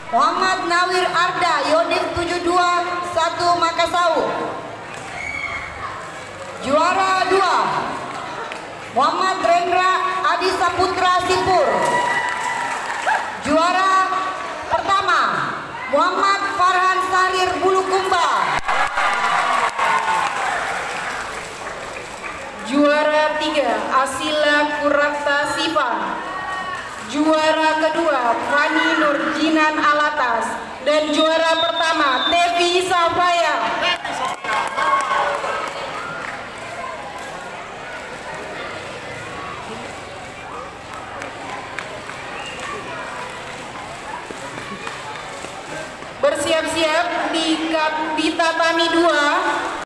Muhammad Nawir Arda, Yonif 72 1 Makassau. Juara 2 Muhammad Rendra Adi Saputra Sipur. Juara pertama Muhammad Farhan Sarir Bulukumba. Juara 3 Asila Kurapta Siva. Juara kedua Fani Nurjinan Alatas. Dan juara pertama Tevi Safaya. Bersiap-siap di tatami 2